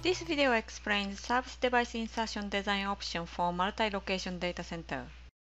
This video explains service device insertion design option for multi-location data center.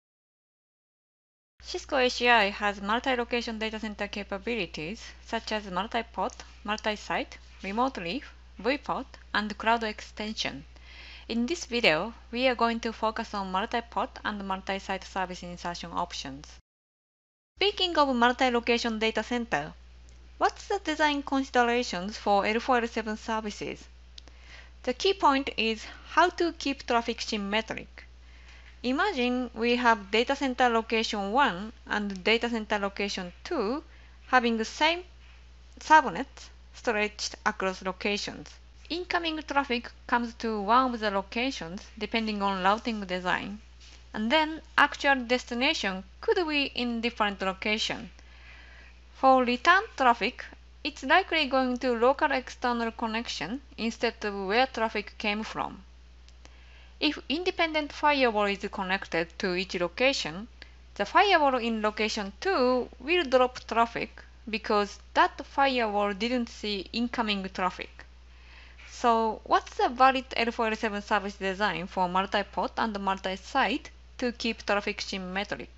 Cisco ACI has multi-location data center capabilities such as multi-pod, multi-site, remote leaf, vPod, and cloud extension. In this video, we are going to focus on multi-pod and multi-site service insertion options. Speaking of multi-location data center, what's the design considerations for L4L7 services? The key point is how to keep traffic symmetric. Imagine we have data center location 1 and data center location 2 having the same subnets stretched across locations. Incoming traffic comes to one of the locations depending on routing design, and then actual destination could be in different location. For return traffic, it's likely going to local external connection instead of where traffic came from. If independent firewall is connected to each location, the firewall in location 2 will drop traffic because that firewall didn't see incoming traffic. So what's the valid L4L7 service design for multi-pod and multi-site to keep traffic symmetric?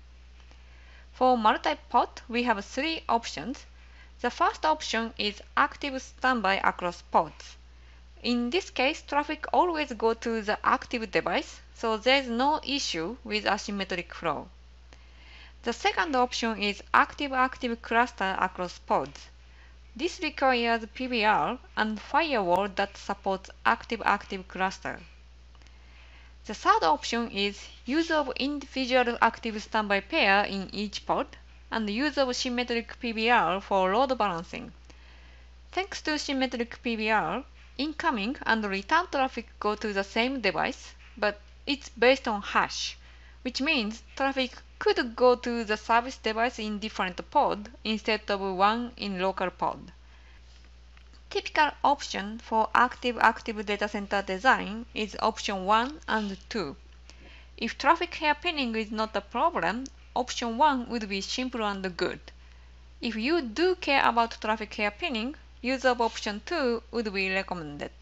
For multi-pod, we have three options. The first option is active standby across pods. In this case, traffic always goes to the active device, so there is no issue with asymmetric flow. The second option is active-active cluster across pods. This requires PBR and firewall that supports active-active cluster. The third option is use of individual active standby pair in each pod and use of symmetric PBR for load balancing. Thanks to symmetric PBR, incoming and return traffic go to the same device, but it's based on hash, which means traffic could go to the service device in different pod instead of one in local pod. Typical option for active-active data center design is option 1 and 2. If traffic hairpinning is not a problem, option 1 would be simple and good. If you do care about traffic hairpinning, use of option 2 would be recommended.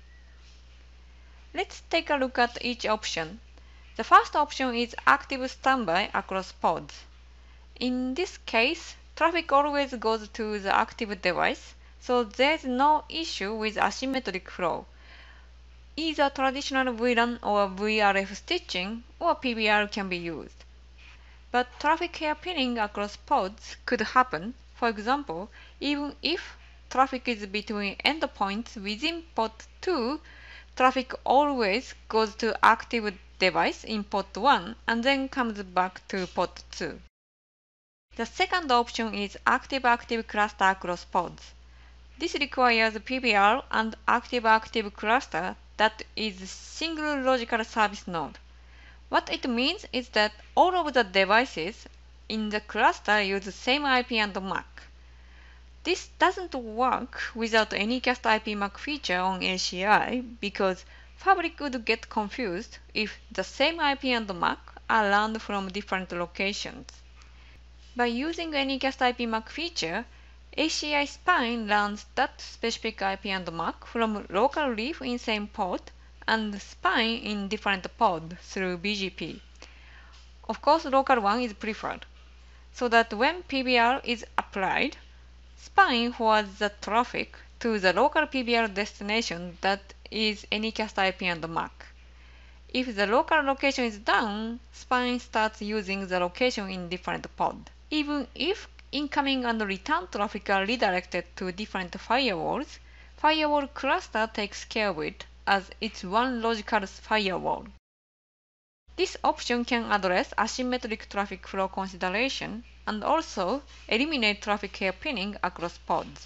Let's take a look at each option. The first option is active standby across pods. In this case, traffic always goes to the active device, so there's no issue with asymmetric flow. Either traditional VLAN or VRF stitching or PBR can be used. But traffic hairpinning across pods could happen, for example, even if traffic is between endpoints within pod 2, traffic always goes to active device in pod 1 and then comes back to pod 2. The second option is active-active cluster across pods. This requires PBR and active-active cluster that is single logical service node. What it means is that all of the devices in the cluster use the same IP and MAC. This doesn't work without any cast IP MAC feature on ACI because fabric would get confused if the same IP and MAC are learned from different locations. By using any cast IP MAC feature, ACI spine learns that specific IP and MAC from local leaf in same pod and spine in different pod through BGP. Of course, local one is preferred, so that when PBR is applied, spine forwards the traffic to the local PBR destination that is anycast IP and MAC. If the local location is down, spine starts using the location in different pod. Even if incoming and return traffic are redirected to different firewalls, firewall cluster takes care of it as it's one logical firewall. This option can address asymmetric traffic flow consideration and also eliminate traffic hairpinning across pods.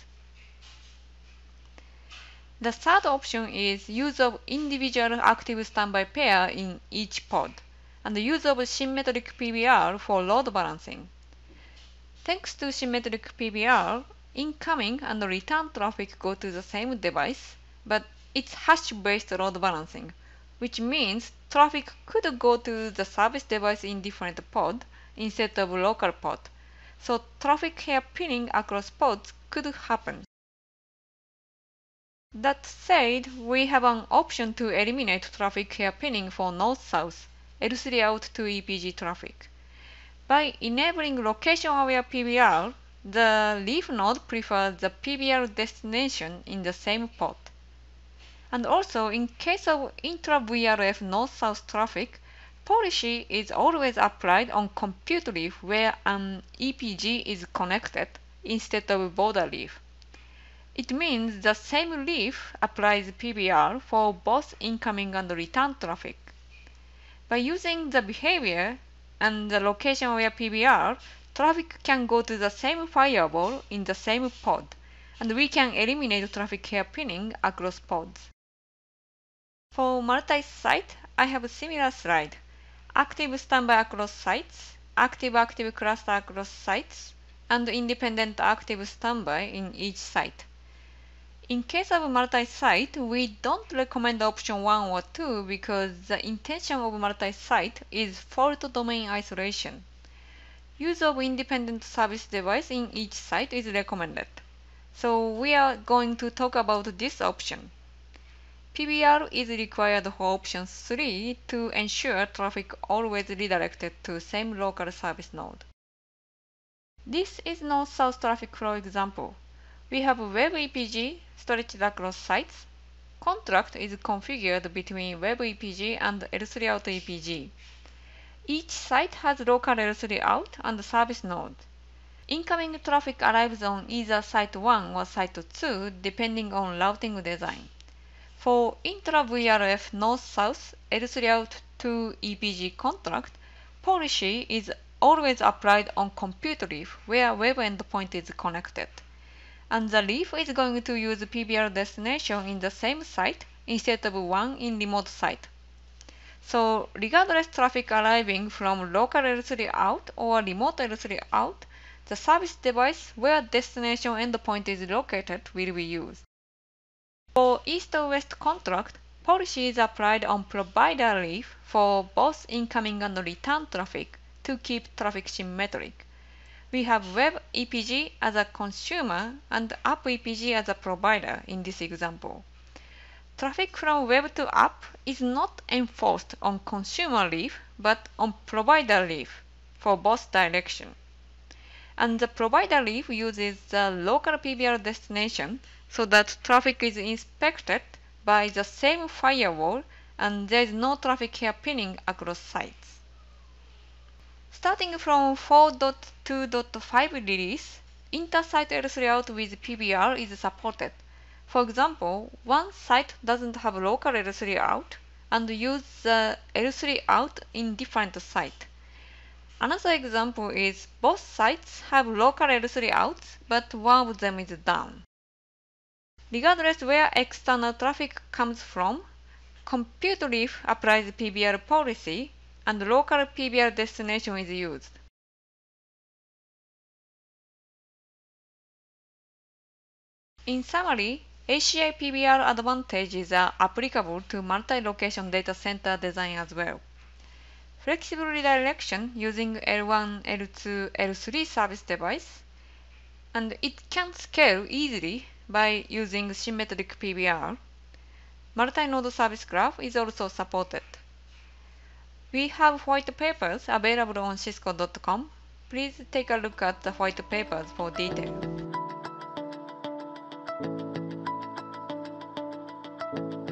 The third option is use of individual active standby pair in each pod and use of symmetric PBR for load balancing. Thanks to symmetric PBR, incoming and return traffic go to the same device, but it's hash-based load balancing, which means traffic could go to the service device in different pod instead of local pod, so traffic hairpinning across pods could happen. That said, we have an option to eliminate traffic hairpinning for north-south L3 out to EPG traffic. By enabling location-aware PBR, the leaf node prefers the PBR destination in the same pod. And also, in case of intra-VRF north-south traffic, policy is always applied on compute leaf where an EPG is connected instead of border leaf. It means the same leaf applies PBR for both incoming and return traffic. By using the behavior and the location-aware PBR, traffic can go to the same firewall in the same pod, and we can eliminate traffic hairpinning across pods. For multi-site, I have a similar slide. Active standby across sites, active-active cluster across sites, and independent active standby in each site. In case of multi-site, we don't recommend option 1 or 2 because the intention of multi-site is fault domain isolation. Use of independent service device in each site is recommended. So we are going to talk about this option. PBR is required for option 3 to ensure traffic always redirected to same local service node. This is north-south traffic flow example. We have Web EPG stretched across sites. Contract is configured between Web EPG and L3 out EPG. Each site has local L3 out and service node. Incoming traffic arrives on either site 1 or site 2 depending on routing design. For intra-VRF north-south L3 out to EPG contract, policy is always applied on compute leaf where web endpoint is connected. And the leaf is going to use PBR destination in the same site instead of one in remote site. So regardless traffic arriving from local L3 out or remote L3 out, the service device where destination endpoint is located will be used. For east-west contract, policy is applied on provider leaf for both incoming and return traffic to keep traffic symmetric. We have Web EPG as a consumer and App EPG as a provider in this example. Traffic from web to app is not enforced on consumer leaf but on provider leaf for both directions. And the provider leaf uses the local PBR destination so that traffic is inspected by the same firewall and there is no traffic hairpinning across sites. Starting from 4.2.5 release, inter-site L3 out with PBR is supported. For example, one site doesn't have local L3 out and use the L3 out in different site. Another example is both sites have local L3 outs, but one of them is down. Regardless where external traffic comes from, compute leaf applies PBR policy and local PBR destination is used. In summary, ACI PBR advantages are applicable to multi-location data center design as well. Flexible redirection using L1, L2, L3 service device, and it can scale easily by using symmetric PBR. Multi-node service graph is also supported. We have white papers available on cisco.com. Please take a look at the white papers for detail.